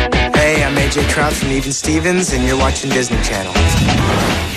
Hey, I'm AJ Trauth from Even Stevens, and you're watching Disney Channel.